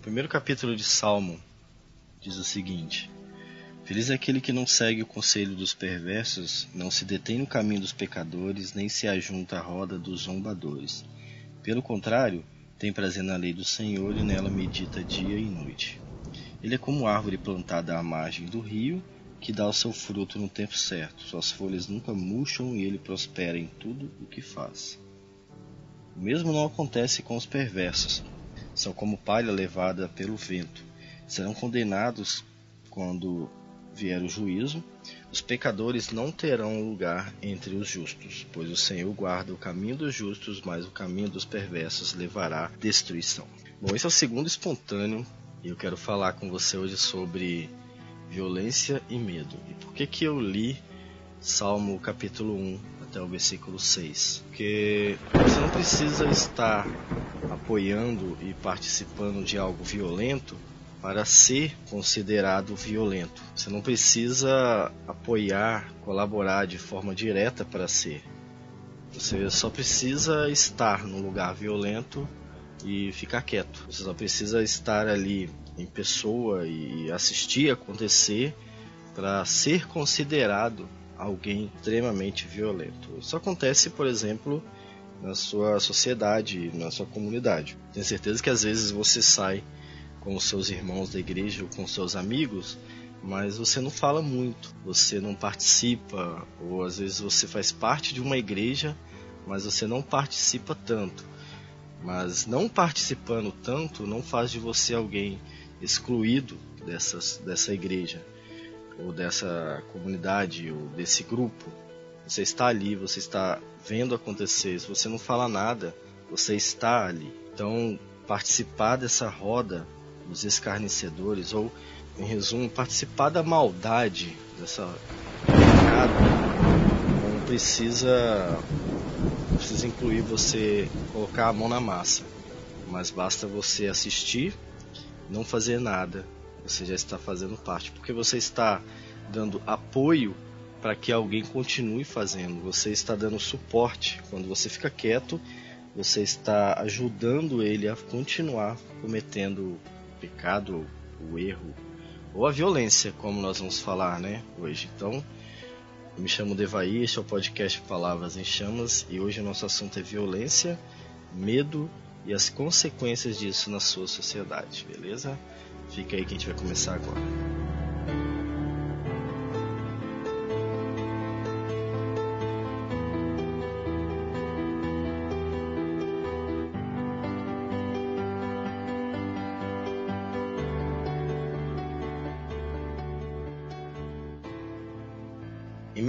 O primeiro capítulo de Salmo diz o seguinte: Feliz é aquele que não segue o conselho dos perversos, não se detém no caminho dos pecadores, nem se ajunta à roda dos zombadores. Pelo contrário, tem prazer na lei do Senhor e nela medita dia e noite. Ele é como árvore plantada à margem do rio, que dá o seu fruto no tempo certo. Suas folhas nunca murcham e ele prospera em tudo o que faz. O mesmo não acontece com os perversos. São como palha levada pelo vento. Serão condenados quando vier o juízo. Os pecadores não terão lugar entre os justos, pois o Senhor guarda o caminho dos justos, mas o caminho dos perversos levará à destruição. Bom, esse é o segundo espontâneo e eu quero falar com você hoje sobre violência e medo. E por que eu li Salmo capítulo 1 até o versículo 6? Porque você não precisa estar apoiando e participando de algo violento para ser considerado violento. Você não precisa apoiar, colaborar de forma direta para ser. Você só precisa estar num lugar violento e ficar quieto. Você só precisa estar ali em pessoa e assistir acontecer para ser considerado alguém extremamente violento. Isso acontece, por exemplo, na sua sociedade, na sua comunidade. Tenho certeza que às vezes você sai com os seus irmãos da igreja ou com seus amigos, mas você não fala muito, você não participa, ou às vezes você faz parte de uma igreja, mas você não participa tanto. Mas não participando tanto não faz de você alguém excluído dessa igreja, ou dessa comunidade, ou desse grupo. Você está ali, você está vendo acontecer. Se você não fala nada, você está ali. Então, participar dessa roda dos escarnecedores, ou, em resumo, participar da maldade dessa pecado, não precisa incluir você colocar a mão na massa, mas basta você assistir, não fazer nada, você já está fazendo parte, porque você está dando apoio para que alguém continue fazendo, você está dando suporte. Quando você fica quieto, você está ajudando ele a continuar cometendo o pecado, o erro, ou a violência, como nós vamos falar, né, hoje. Então, eu me chamo Devaí, este é o podcast Palavras em Chamas, e hoje o nosso assunto é violência, medo e as consequências disso na sua sociedade, beleza? Fica aí que a gente vai começar agora. Em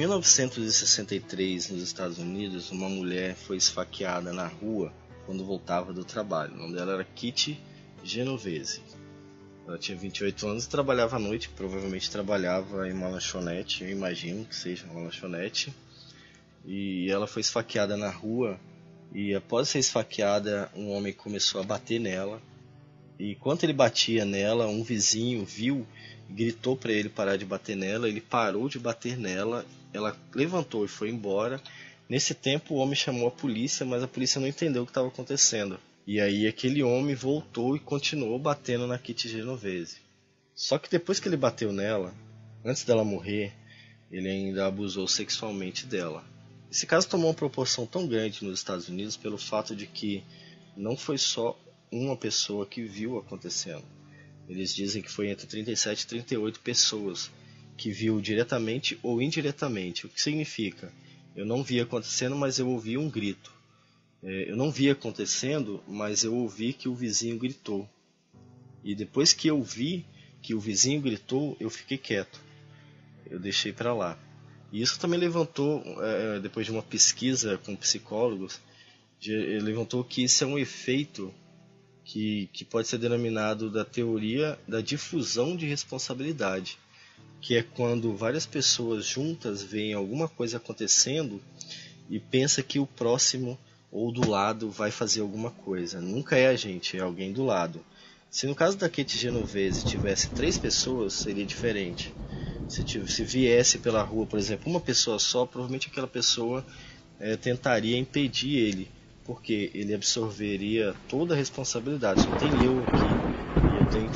1963, nos Estados Unidos, uma mulher foi esfaqueada na rua quando voltava do trabalho. O nome dela era Kitty Genovese. Ela tinha 28 anos e trabalhava à noite, provavelmente trabalhava em uma lanchonete, eu imagino que seja uma lanchonete. E ela foi esfaqueada na rua, e após ser esfaqueada, um homem começou a bater nela. E enquanto ele batia nela, um vizinho viu e gritou para ele parar de bater nela. Ele parou de bater nela, ela levantou e foi embora. Nesse tempo o homem chamou a polícia, mas a polícia não entendeu o que estava acontecendo. E aí aquele homem voltou e continuou batendo na Kitty Genovese. Só que depois que ele bateu nela, antes dela morrer, ele ainda abusou sexualmente dela. Esse caso tomou uma proporção tão grande nos Estados Unidos pelo fato de que não foi só uma pessoa que viu acontecendo. Eles dizem que foi entre 37 e 38 pessoas que viu diretamente ou indiretamente. O que significa? Eu não vi acontecendo, mas eu ouvi um grito. Eu não vi acontecendo, mas eu ouvi que o vizinho gritou. E depois que eu vi que o vizinho gritou, eu fiquei quieto. Eu deixei para lá. E isso também levantou, depois de uma pesquisa com psicólogos, levantou que isso é um efeito que pode ser denominado da teoria da difusão de responsabilidade, que é quando várias pessoas juntas veem alguma coisa acontecendo e pensa que o próximo ou do lado vai fazer alguma coisa. Nunca é a gente, é alguém do lado. Se no caso da Kitty Genovese tivesse 3 pessoas, seria diferente. Se viesse pela rua, por exemplo, uma pessoa só, provavelmente aquela pessoa tentaria impedir ele, porque ele absorveria toda a responsabilidade. Só tem eu aqui,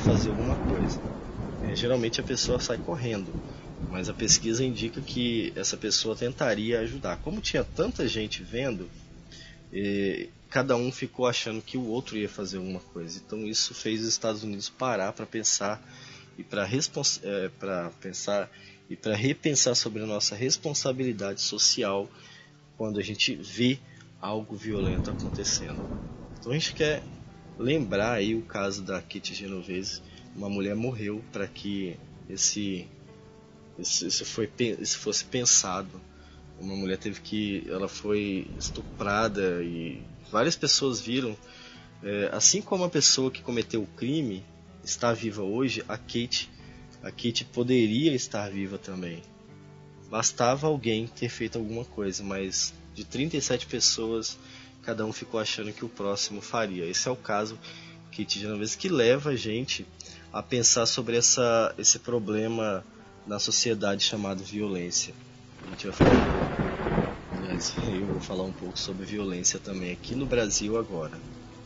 fazer alguma coisa. Geralmente a pessoa sai correndo, mas a pesquisa indica que essa pessoa tentaria ajudar. Como tinha tanta gente vendo, cada um ficou achando que o outro ia fazer alguma coisa. Então isso fez os Estados Unidos parar para pensar e para repensar sobre a nossa responsabilidade social quando a gente vê algo violento acontecendo. Então a gente quer lembrar aí o caso da Kitty Genovese. Uma mulher morreu para que isso fosse pensado. Uma mulher ela foi estuprada e várias pessoas viram. Assim como a pessoa que cometeu o crime está viva hoje, a Kitty poderia estar viva também. Bastava alguém ter feito alguma coisa, mas de 37 pessoas, cada um ficou achando que o próximo faria. Esse é o caso Kitty Genovese, que leva a gente a pensar sobre esse problema na sociedade chamado violência. A gente vai falar, aliás, eu vou falar um pouco sobre violência também aqui no Brasil agora.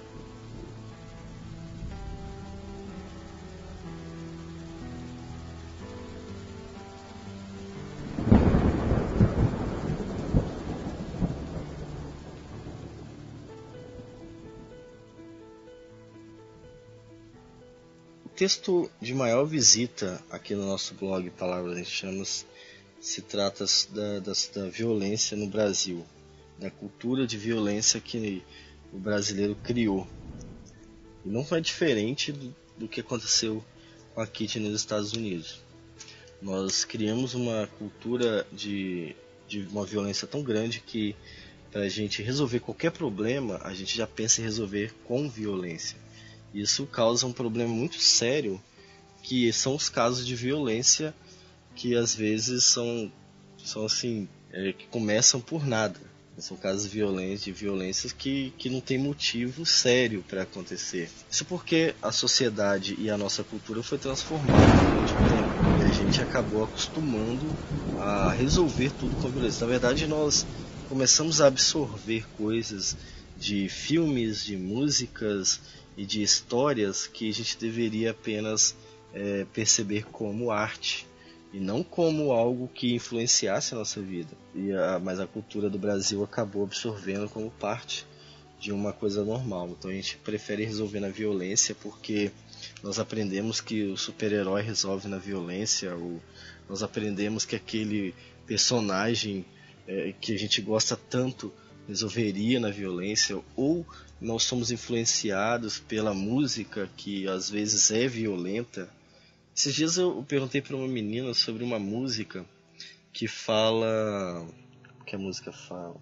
O texto de maior visita aqui no nosso blog Palavras em Chamas se trata da violência no Brasil, da cultura de violência que o brasileiro criou. E não foi diferente do que aconteceu com a Kitty nos Estados Unidos. Nós criamos uma cultura de uma violência tão grande que para a gente resolver qualquer problema, a gente já pensa em resolver com violência. Isso causa um problema muito sério, que são os casos de violência que às vezes são assim, que começam por nada. São casos de violências que não tem motivo sério para acontecer. Isso porque a sociedade e a nossa cultura foi transformada durante o tempo. E a gente acabou acostumando a resolver tudo com violência. Na verdade, nós começamos a absorver coisas de filmes, de músicas e de histórias que a gente deveria apenas perceber como arte e não como algo que influenciasse a nossa vida. Mas a cultura do Brasil acabou absorvendo como parte de uma coisa normal. Então a gente prefere resolver na violência porque nós aprendemos que o super-herói resolve na violência, ou nós aprendemos que aquele personagem que a gente gosta tanto resolveria na violência, ou nós somos influenciados pela música que às vezes é violenta. Esses dias eu perguntei para uma menina sobre uma música que fala... O que a música fala?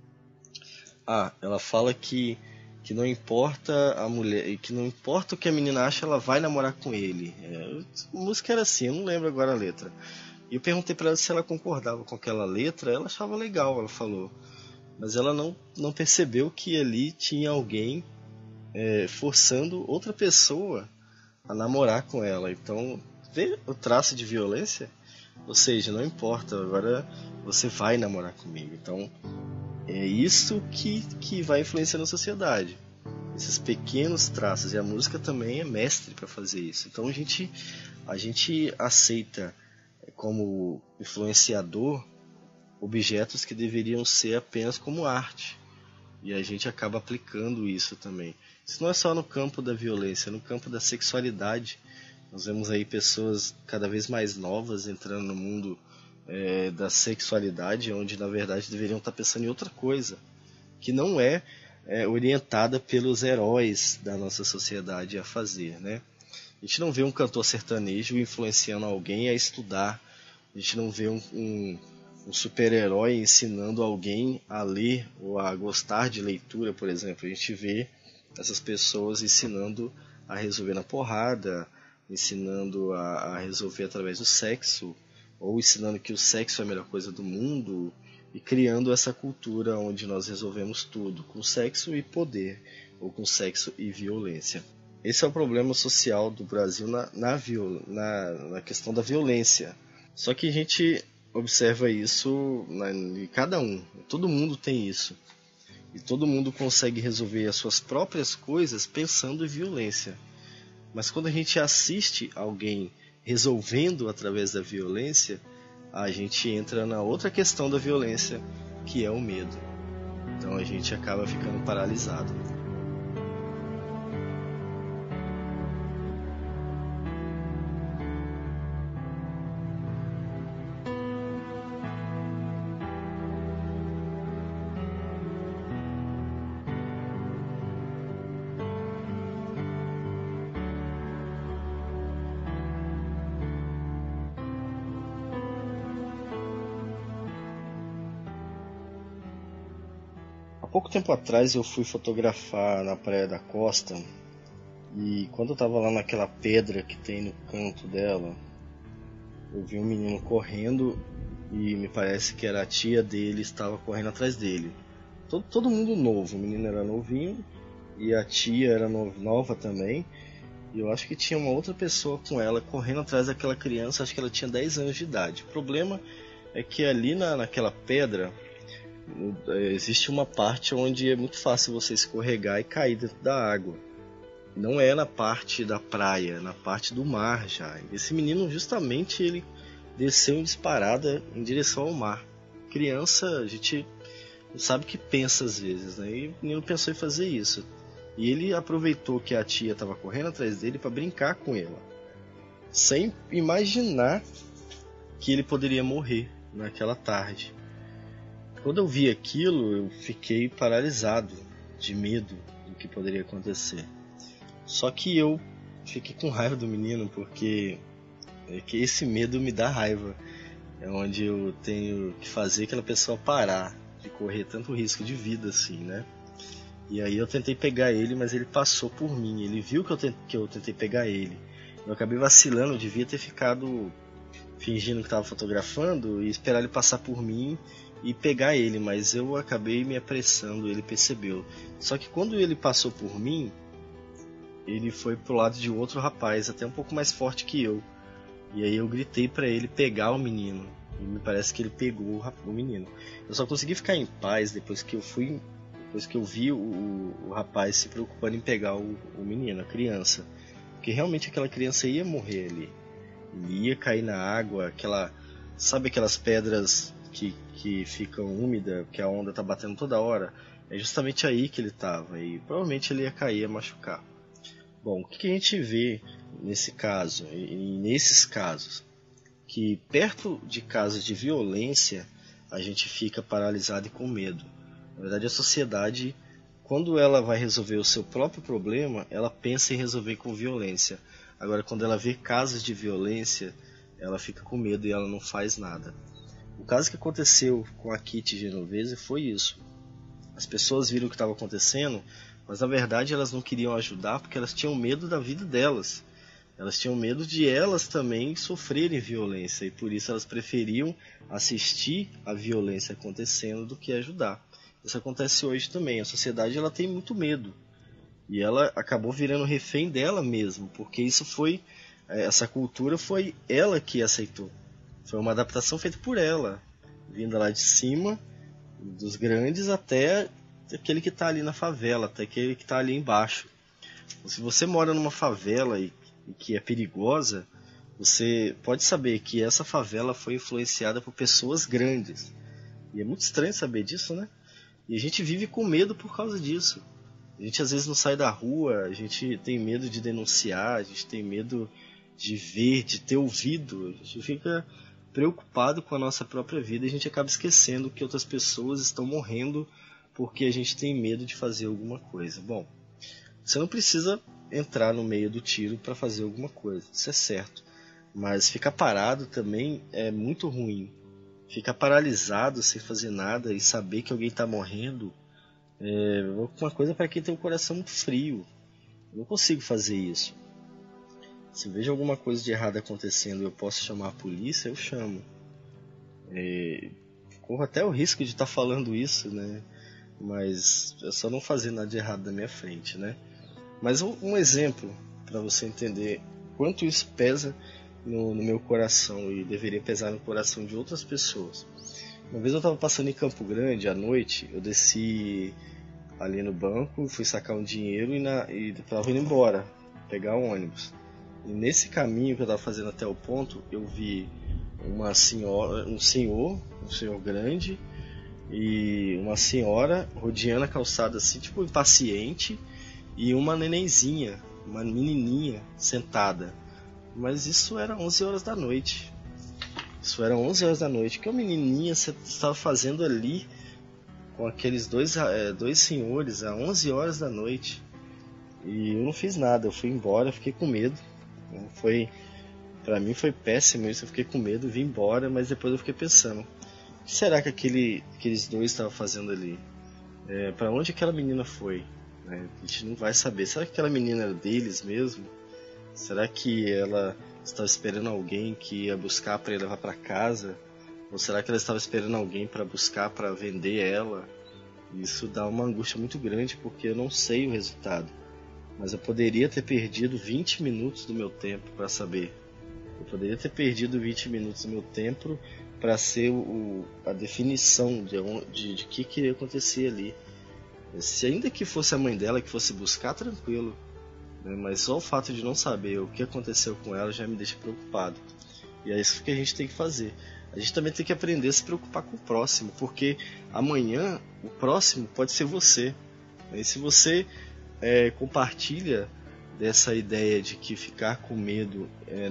Ela fala que não importa a mulher, que não importa o que a menina acha, ela vai namorar com ele. A música era assim, eu não lembro agora a letra. E eu perguntei para ela se ela concordava com aquela letra, ela achava legal, ela falou. Mas ela não percebeu que ali tinha alguém forçando outra pessoa a namorar com ela. Então, vê o traço de violência? Ou seja, não importa, agora você vai namorar comigo. Então, é isso que vai influenciar na sociedade. Esses pequenos traços. E a música também é mestre para fazer isso. Então, a gente aceita como influenciador objetos que deveriam ser apenas como arte. E a gente acaba aplicando isso também. Isso não é só no campo da violência, é no campo da sexualidade. Nós vemos aí pessoas cada vez mais novas entrando no mundo da sexualidade, onde na verdade deveriam estar pensando em outra coisa, que não é orientada pelos heróis da nossa sociedade a fazer, né? A gente não vê um cantor sertanejo influenciando alguém a estudar. A gente não vê um super-herói ensinando alguém a ler ou a gostar de leitura, por exemplo. A gente vê essas pessoas ensinando a resolver na porrada, ensinando a resolver através do sexo, ou ensinando que o sexo é a melhor coisa do mundo, e criando essa cultura onde nós resolvemos tudo com sexo e poder, ou com sexo e violência. Esse é o problema social do Brasil na questão da violência. Só que a gente observa isso em cada um. Todo mundo tem isso. E todo mundo consegue resolver as suas próprias coisas pensando em violência. Mas quando a gente assiste alguém resolvendo através da violência, a gente entra na outra questão da violência, que é o medo. Então a gente acaba ficando paralisado. Há pouco tempo atrás eu fui fotografar na Praia da Costa e quando eu estava lá naquela pedra que tem no canto dela, eu vi um menino correndo e me parece que era a tia dele, estava correndo atrás dele. Todo mundo novo, o menino era novinho e a tia era nova também. E eu acho que tinha uma outra pessoa com ela correndo atrás daquela criança, acho que ela tinha 10 anos de idade. O problema é que ali naquela pedra existe uma parte onde é muito fácil você escorregar e cair dentro da água. Não é na parte da praia, é na parte do mar já. Esse menino justamente ele desceu em disparada em direção ao mar. Criança, a gente não sabe o que pensa às vezes, né? E o menino pensou em fazer isso. E ele aproveitou que a tia estava correndo atrás dele para brincar com ela, sem imaginar que ele poderia morrer naquela tarde. Quando eu vi aquilo, eu fiquei paralisado de medo do que poderia acontecer. Só que eu fiquei com raiva do menino, porque esse medo me dá raiva. É onde eu tenho que fazer aquela pessoa parar de correr tanto risco de vida assim, né? E aí eu tentei pegar ele, mas ele passou por mim. Ele viu que eu tentei pegar ele. Eu acabei vacilando, eu devia ter ficado fingindo que estava fotografando e esperar ele passar por mim e pegar ele, mas eu acabei me apressando, ele percebeu. Só que quando ele passou por mim, ele foi pro lado de outro rapaz, até um pouco mais forte que eu. E aí eu gritei para ele pegar o menino. E me parece que ele pegou o menino. Eu só consegui ficar em paz depois que eu vi o rapaz se preocupando em pegar o menino, a criança. Porque realmente aquela criança ia morrer ali. Ele ia cair na água, sabe aquelas pedras que ficam úmidas, que a onda tá batendo toda hora? É justamente aí que ele estava e provavelmente ele ia cair, ia machucar. Bom, o que a gente vê nesse caso e nesses casos? Que perto de casos de violência a gente fica paralisado e com medo. Na verdade, a sociedade, quando ela vai resolver o seu próprio problema, ela pensa em resolver com violência. Agora, quando ela vê casos de violência, ela fica com medo e ela não faz nada. O caso que aconteceu com a Kitty Genovese foi isso. As pessoas viram o que estava acontecendo, mas na verdade elas não queriam ajudar porque elas tinham medo da vida delas. Elas tinham medo de elas também sofrerem violência e por isso elas preferiam assistir a violência acontecendo do que ajudar. Isso acontece hoje também. A sociedade ela tem muito medo e ela acabou virando refém dela mesma, porque essa cultura foi ela que aceitou. Foi uma adaptação feita por ela, vinda lá de cima, dos grandes até aquele que está ali na favela, até aquele que está ali embaixo. Se você mora numa favela e que é perigosa, você pode saber que essa favela foi influenciada por pessoas grandes. E é muito estranho saber disso, né? E a gente vive com medo por causa disso. A gente às vezes não sai da rua, a gente tem medo de denunciar, a gente tem medo de ver, de ter ouvido. A gente fica preocupado com a nossa própria vida e a gente acaba esquecendo que outras pessoas estão morrendo porque a gente tem medo de fazer alguma coisa. Bom, você não precisa entrar no meio do tiro para fazer alguma coisa, isso é certo. Mas ficar parado também é muito ruim. Ficar paralisado sem fazer nada e saber que alguém está morrendo é uma coisa para quem tem um coração muito frio. Eu não consigo fazer isso. Se eu vejo alguma coisa de errado acontecendo e eu posso chamar a polícia, eu chamo. Corro até o risco de estar falando isso, né? Mas é só não fazer nada de errado na minha frente, né? Mas um exemplo para você entender quanto isso pesa no meu coração e deveria pesar no coração de outras pessoas. Uma vez eu estava passando em Campo Grande à noite, eu desci ali no banco, fui sacar um dinheiro e estava indo embora. pegar o ônibus. E nesse caminho que eu estava fazendo até o ponto, eu vi uma senhora, um senhor grande e uma senhora rodeando a calçada assim, tipo impaciente, e uma nenenzinha, uma menininha sentada. Mas isso era 11 horas da noite. Isso era 11 horas da noite. O que a menininha estava fazendo ali com aqueles dois senhores a 11 horas da noite? E eu não fiz nada, eu fui embora, fiquei com medo. Pra mim foi péssimo isso, eu fiquei com medo, vim embora, mas depois eu fiquei pensando, o que será que aqueles dois estavam fazendo ali? Pra onde aquela menina foi? A gente não vai saber. Será que aquela menina era deles mesmo? Será que ela estava esperando alguém que ia buscar para levar para casa? Ou será que ela estava esperando alguém para buscar para vender ela? Isso dá uma angústia muito grande porque eu não sei o resultado. Mas eu poderia ter perdido 20 minutos do meu tempo para saber. Eu poderia ter perdido 20 minutos do meu tempo para ser a definição de que ia acontecer ali. Se ainda que fosse a mãe dela que fosse buscar, tranquilo. Mas só o fato de não saber o que aconteceu com ela já me deixa preocupado. E é isso que a gente tem que fazer. A gente também tem que aprender a se preocupar com o próximo, porque amanhã o próximo pode ser você. E se você compartilha dessa ideia de que ficar com medo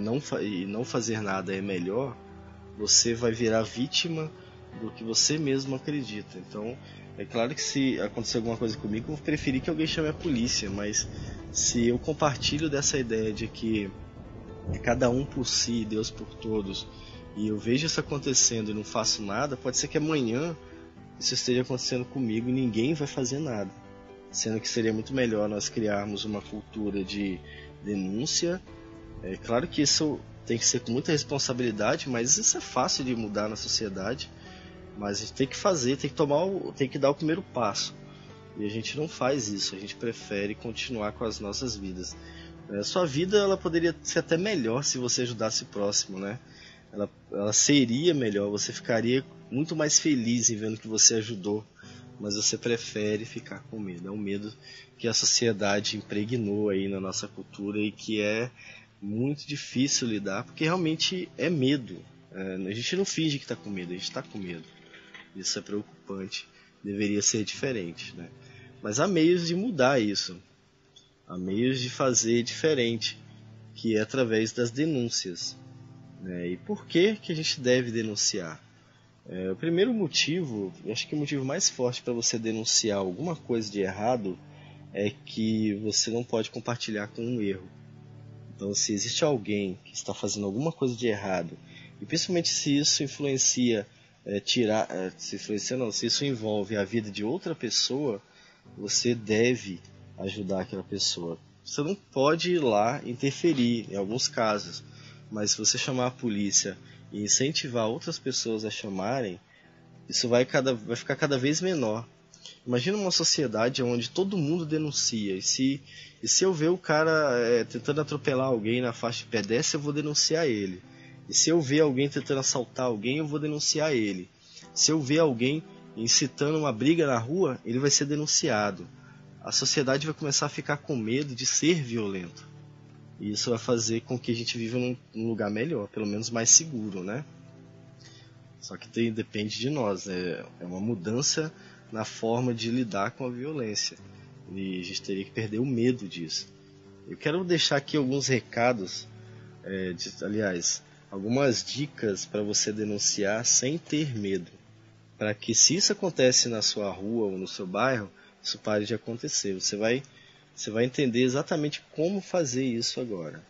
e não fazer nada é melhor, você vai virar vítima do que você mesmo acredita. Então, é claro que se acontecer alguma coisa comigo, eu vou preferir que alguém chame a polícia, mas se eu compartilho dessa ideia de que é cada um por si, Deus por todos, e eu vejo isso acontecendo e não faço nada, pode ser que amanhã isso esteja acontecendo comigo e ninguém vai fazer nada. Sendo que seria muito melhor nós criarmos uma cultura de denúncia. É claro que isso tem que ser com muita responsabilidade, mas isso é fácil de mudar na sociedade. Mas a gente tem que fazer, tem que dar o primeiro passo. E a gente não faz isso, a gente prefere continuar com as nossas vidas. A sua vida ela poderia ser até melhor se você ajudasse o próximo, né? Ela seria melhor, você ficaria muito mais feliz em vendo que você ajudou. Mas você prefere ficar com medo. É um medo que a sociedade impregnou aí na nossa cultura e que é muito difícil lidar, porque realmente é medo. A gente não finge que está com medo, a gente está com medo. Isso é preocupante. Deveria ser diferente, né? Mas há meios de mudar isso. Há meios de fazer diferente, que é através das denúncias. E por que a gente deve denunciar? O primeiro motivo, acho que o motivo mais forte para você denunciar alguma coisa de errado é que você não pode compartilhar com um erro. Então, se existe alguém que está fazendo alguma coisa de errado, e principalmente se isso influencia, se isso envolve a vida de outra pessoa, você deve ajudar aquela pessoa. Você não pode ir lá interferir em alguns casos, mas se você chamar a polícia e incentivar outras pessoas a chamarem, isso vai ficar cada vez menor. Imagina uma sociedade onde todo mundo denuncia, e se eu ver o cara tentando atropelar alguém na faixa de pedestre, eu vou denunciar ele. E se eu ver alguém tentando assaltar alguém, eu vou denunciar ele. Se eu ver alguém incitando uma briga na rua, ele vai ser denunciado. A sociedade vai começar a ficar com medo de ser violento. E isso vai fazer com que a gente viva num lugar melhor, pelo menos mais seguro, né? Só que depende de nós, é uma mudança na forma de lidar com a violência. E a gente teria que perder o medo disso. Eu quero deixar aqui alguns recados, algumas dicas para você denunciar sem ter medo. Para que se isso acontece na sua rua ou no seu bairro, isso pare de acontecer. Você vai entender exatamente como fazer isso agora.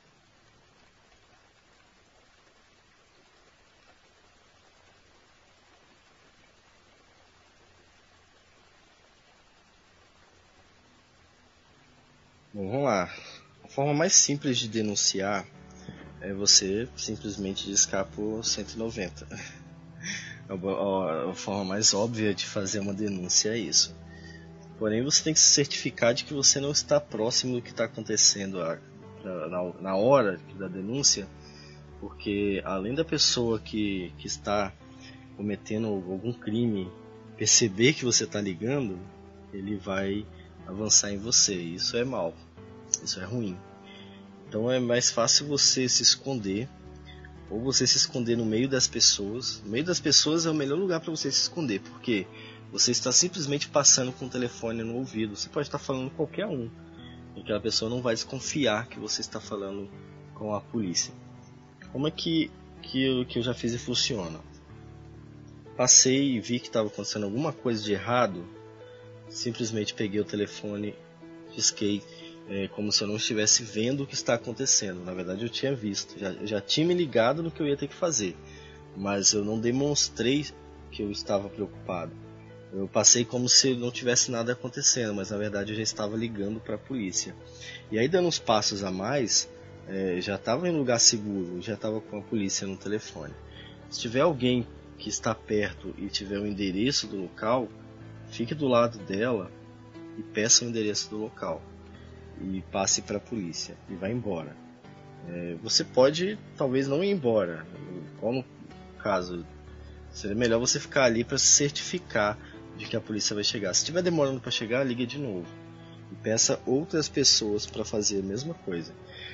Bom, vamos lá. A forma mais simples de denunciar é você simplesmente discar por 190. A forma mais óbvia de fazer uma denúncia é isso. Porém, você tem que se certificar de que você não está próximo do que está acontecendo na hora da denúncia, porque além da pessoa que está cometendo algum crime perceber que você está ligando, ele vai avançar em você. Isso é mal, isso é ruim. Então é mais fácil você se esconder, ou você se esconder no meio das pessoas. No meio das pessoas é o melhor lugar para você se esconder, porque você está simplesmente passando com o telefone no ouvido. Você pode estar falando com qualquer um, e aquela pessoa não vai desconfiar que você está falando com a polícia. Como é que eu já fiz e funciona? Passei e vi que estava acontecendo alguma coisa de errado, simplesmente peguei o telefone, risquei, como se eu não estivesse vendo o que está acontecendo. Na verdade eu tinha visto, já tinha me ligado no que eu ia ter que fazer, mas eu não demonstrei que eu estava preocupado. Eu passei como se não tivesse nada acontecendo, mas na verdade eu já estava ligando para a polícia. E aí, dando uns passos a mais, já estava em lugar seguro, já estava com a polícia no telefone. Se tiver alguém que está perto e tiver o endereço do local, fique do lado dela e peça o endereço do local e passe para a polícia e vá embora. Você pode talvez não ir embora, qual no caso seria melhor você ficar ali para se certificar de que a polícia vai chegar. Se estiver demorando para chegar, ligue de novo e peça outras pessoas para fazer a mesma coisa.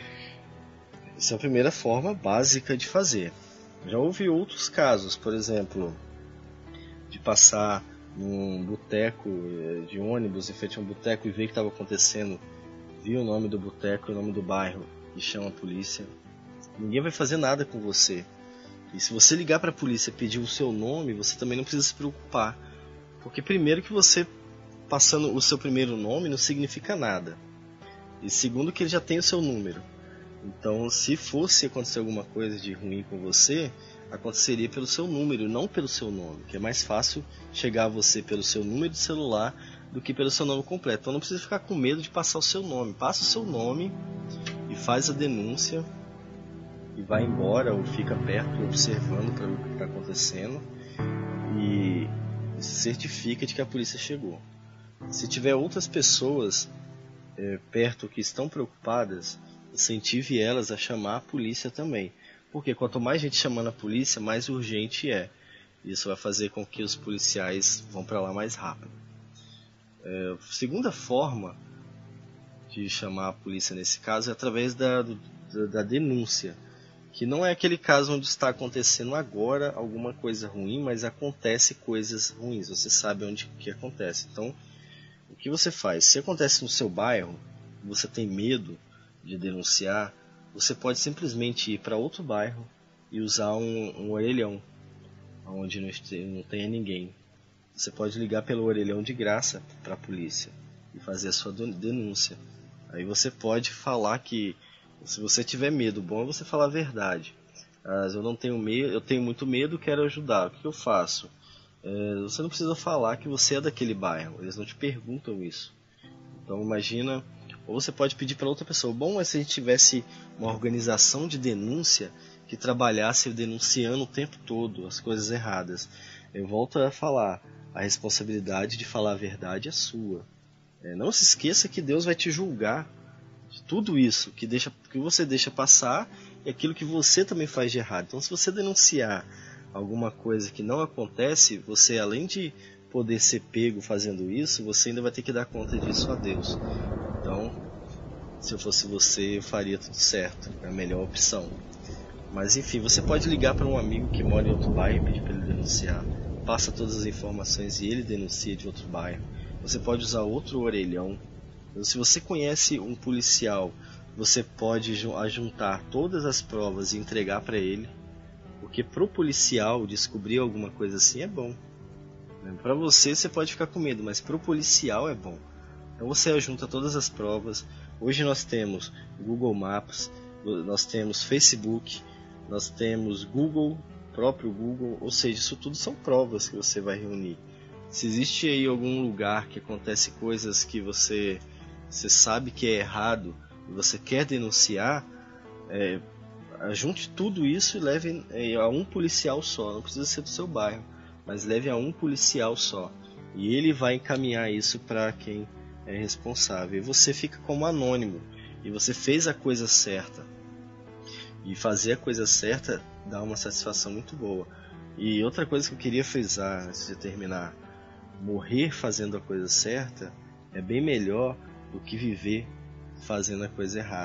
Essa é a primeira forma básica de fazer. Já houve outros casos, por exemplo, de passar num boteco de ônibus, em frente a um boteco, e ver o que estava acontecendo, viu o nome do boteco e o nome do bairro e chama a polícia. Ninguém vai fazer nada com você. E se você ligar para a polícia e pedir o seu nome, você também não precisa se preocupar. Porque primeiro que você passando o seu primeiro nome não significa nada. E segundo que ele já tem o seu número. Então, se fosse acontecer alguma coisa de ruim com você, aconteceria pelo seu número, não pelo seu nome, que é mais fácil chegar a você pelo seu número de celular do que pelo seu nome completo. Então não precisa ficar com medo de passar o seu nome. Passa o seu nome e faz a denúncia e vai embora ou fica perto observando para o que está acontecendo e se certifica de que a polícia chegou. Se tiver outras pessoas perto que estão preocupadas, incentive elas a chamar a polícia também, porque quanto mais gente chamando a polícia, mais urgente é. Isso vai fazer com que os policiais vão para lá mais rápido. Segunda forma de chamar a polícia nesse caso é através da denúncia, que não é aquele caso onde está acontecendo agora alguma coisa ruim, mas acontece coisas ruins, você sabe onde que acontece. Então, o que você faz? Se acontece no seu bairro, você tem medo de denunciar, você pode simplesmente ir para outro bairro e usar um orelhão, onde não tenha ninguém. Você pode ligar pelo orelhão de graça para a polícia e fazer a sua denúncia. Aí você pode falar que, se você tiver medo, bom é você falar a verdade. Eu não tenho medo, eu tenho muito medo, quero ajudar. O que eu faço? Você não precisa falar que você é daquele bairro, eles não te perguntam isso. Então imagina, ou você pode pedir para outra pessoa. Bom é se a gente tivesse uma organização de denúncia que trabalhasse denunciando o tempo todo as coisas erradas. Eu volto a falar, a responsabilidade de falar a verdade é sua. Não se esqueça que Deus vai te julgar de tudo isso que você deixa passar e aquilo que você também faz de errado. Então, se você denunciar alguma coisa que não acontece, você, além de poder ser pego fazendo isso, você ainda vai ter que dar conta disso a Deus. Então, se eu fosse você, eu faria tudo certo, é a melhor opção. Mas enfim, você pode ligar para um amigo que mora em outro bairro e pedir para ele denunciar. Passa todas as informações e ele denuncia de outro bairro. Você pode usar outro orelhão. Se você conhece um policial, você pode juntar todas as provas e entregar para ele. Porque para o policial descobrir alguma coisa assim é bom. Para você pode ficar com medo, mas para o policial é bom. Então você junta todas as provas. Hoje nós temos Google Maps, nós temos Facebook, nós temos Google, próprio Google, ou seja, isso tudo são provas que você vai reunir. Se existe aí algum lugar que acontece coisas que você sabe que é errado e você quer denunciar, junte tudo isso e leve a um policial só, não precisa ser do seu bairro, mas leve a um policial só. E ele vai encaminhar isso para quem é responsável. E você fica como anônimo, e você fez a coisa certa. E fazer a coisa certa dá uma satisfação muito boa. E outra coisa que eu queria frisar antes de terminar: morrer fazendo a coisa certa é bem melhor do que viver fazendo a coisa errada.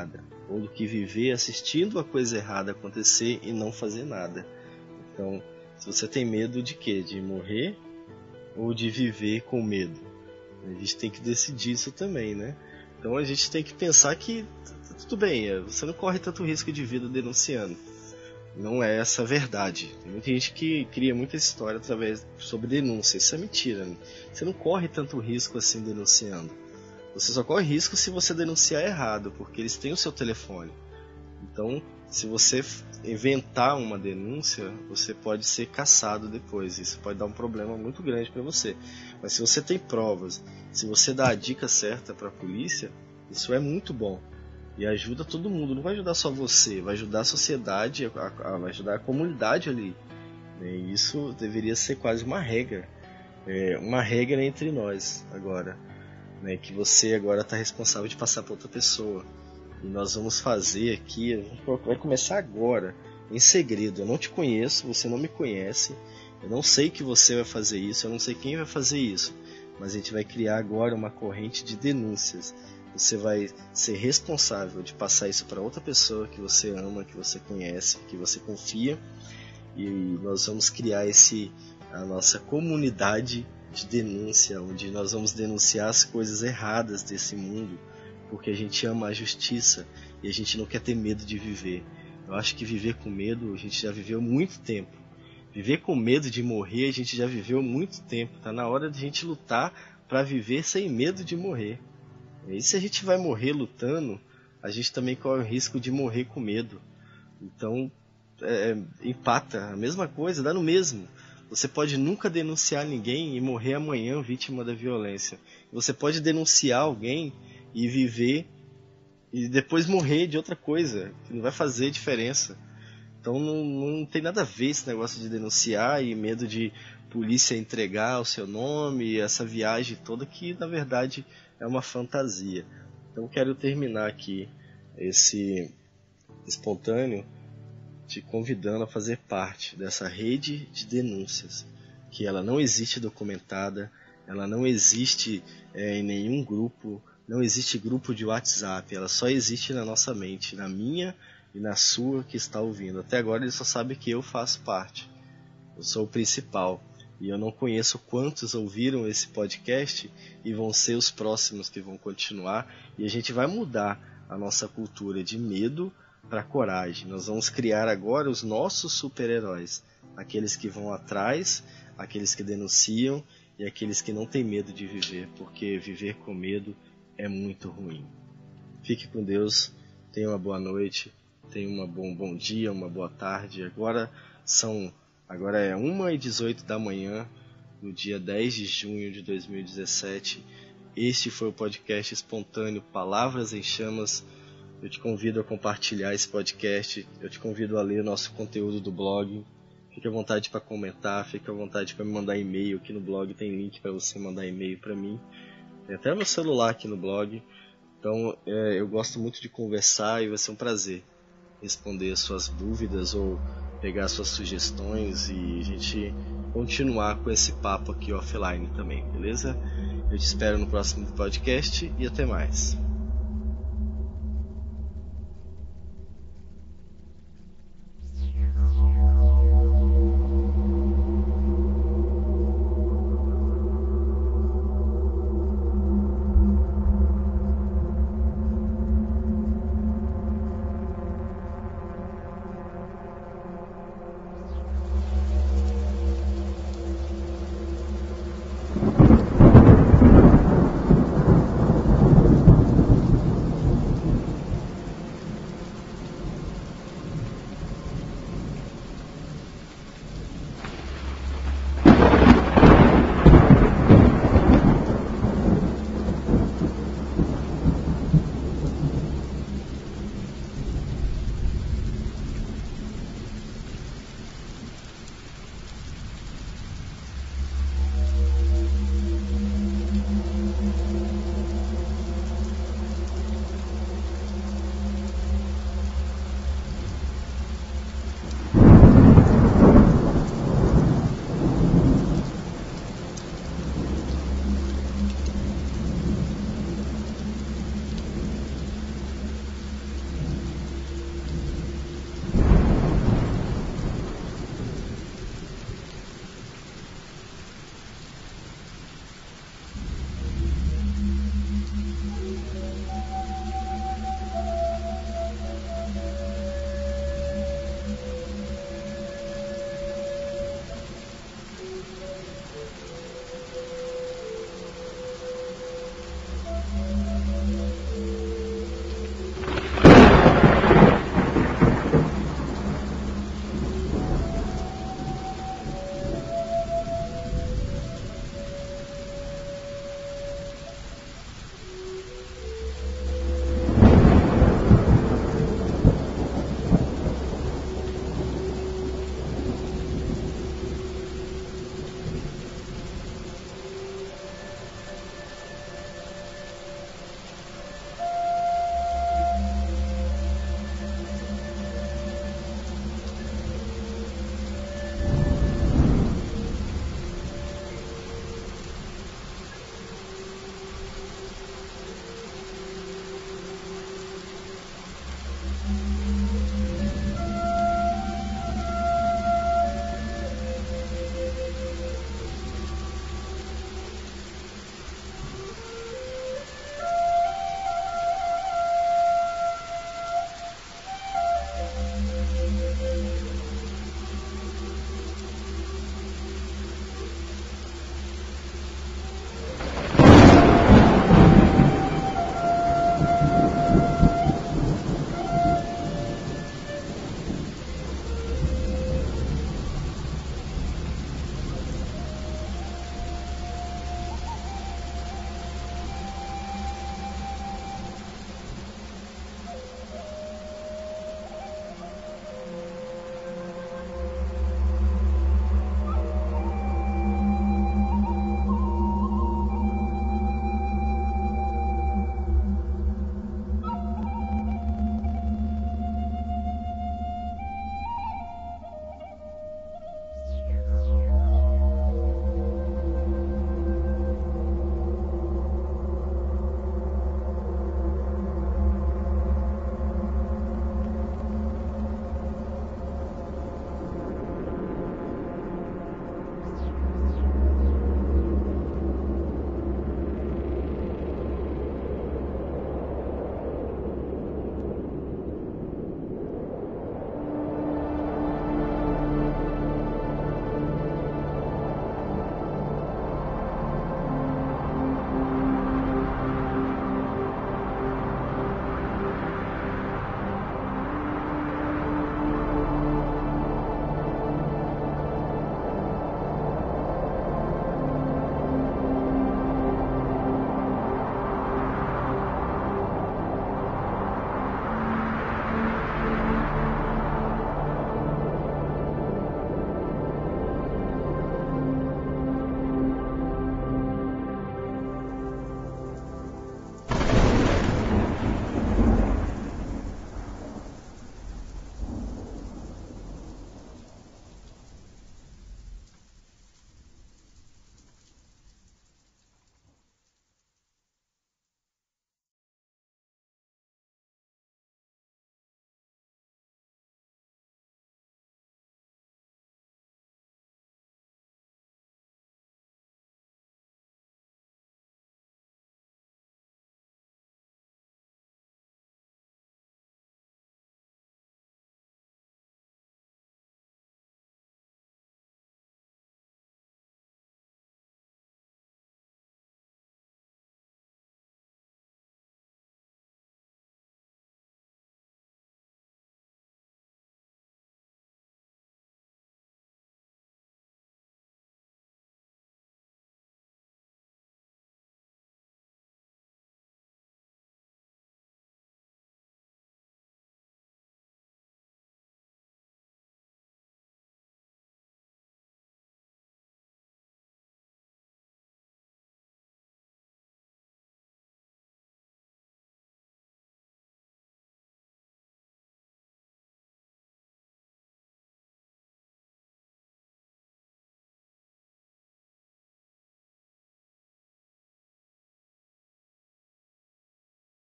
ou do que viver assistindo a coisa errada acontecer e não fazer nada. Então, se você tem medo de quê? De morrer ou de viver com medo? A gente tem que decidir isso também, né? Então a gente tem que pensar que tudo bem, você não corre tanto risco de vida denunciando. Não é essa a verdade. Tem muita gente que cria muita história sobre denúncia. Isso é mentira, né? Você não corre tanto risco assim denunciando. Você só corre risco se você denunciar errado, porque eles têm o seu telefone. Então, se você inventar uma denúncia, você pode ser caçado depois. Isso pode dar um problema muito grande para você. Mas se você tem provas, se você dá a dica certa para a polícia, isso é muito bom. E ajuda todo mundo. Não vai ajudar só você, vai ajudar a sociedade, vai ajudar a comunidade ali. E isso deveria ser quase uma regra. Uma regra entre nós agora. Que você agora está responsável de passar para outra pessoa. E nós vamos fazer aqui, vai começar agora, em segredo. Eu não te conheço, você não me conhece, eu não sei que você vai fazer isso, eu não sei quem vai fazer isso. Mas a gente vai criar agora uma corrente de denúncias. Você vai ser responsável de passar isso para outra pessoa que você ama, que você conhece, que você confia. E nós vamos criar a nossa comunidade de denúncia, onde nós vamos denunciar as coisas erradas desse mundo, porque a gente ama a justiça e a gente não quer ter medo de viver. Eu acho que viver com medo a gente já viveu muito tempo. Viver com medo de morrer a gente já viveu muito tempo. Está na hora de a gente lutar para viver sem medo de morrer. E se a gente vai morrer lutando, a gente também corre o risco de morrer com medo. Então, empata, a mesma coisa, dá no mesmo. Você pode nunca denunciar ninguém e morrer amanhã vítima da violência. Você pode denunciar alguém e viver e depois morrer de outra coisa, que não vai fazer diferença. Então não tem nada a ver esse negócio de denunciar e medo de polícia entregar o seu nome, essa viagem toda que na verdade é uma fantasia. Então quero terminar aqui esse espontâneo te convidando a fazer parte dessa rede de denúncias, que ela não existe documentada, ela não existe em nenhum grupo, não existe grupo de WhatsApp, ela só existe na nossa mente, na minha e na sua que está ouvindo. Até agora ele só sabe que eu faço parte, eu sou o principal, e eu não conheço quantos ouviram esse podcast e vão ser os próximos que vão continuar, e a gente vai mudar a nossa cultura de medo para coragem. Nós vamos criar agora os nossos super-heróis, aqueles que vão atrás, aqueles que denunciam e aqueles que não têm medo de viver, porque viver com medo é muito ruim. Fique com Deus, tenha uma boa noite, tenha um bom dia, uma boa tarde. Agora é 1h18 da manhã, no dia 10 de junho de 2017. Este foi o podcast espontâneo Palavras em Chamas. Eu te convido a compartilhar esse podcast, eu te convido a ler o nosso conteúdo do blog. Fique à vontade para comentar, fique à vontade para me mandar e-mail. Aqui no blog tem link para você mandar e-mail para mim. Tem até meu celular aqui no blog. Então eu gosto muito de conversar e vai ser um prazer responder as suas dúvidas ou pegar suas sugestões e a gente continuar com esse papo aqui offline também, beleza? Eu te espero no próximo podcast e até mais.